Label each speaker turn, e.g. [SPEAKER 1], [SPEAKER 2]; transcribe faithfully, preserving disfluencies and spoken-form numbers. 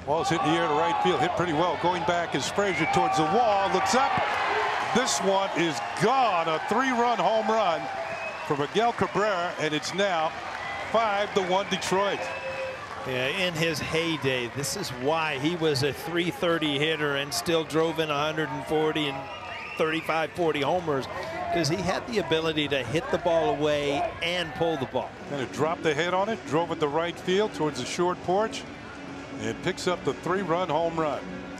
[SPEAKER 1] Ball's hit in the air to right field. Hit pretty well. Going back is Frazier towards the wall. Looks up. This one is gone. A three-run home run for Miguel Cabrera, and it's now five to one Detroit.
[SPEAKER 2] Yeah, in his heyday, this is why he was a three thirty hitter and still drove in one hundred forty and thirty-five, forty homers, because he had the ability to hit the ball away and pull the ball.
[SPEAKER 1] Kind of dropped the head on it, drove it to right field towards the short porch, and picks up the three-run home run.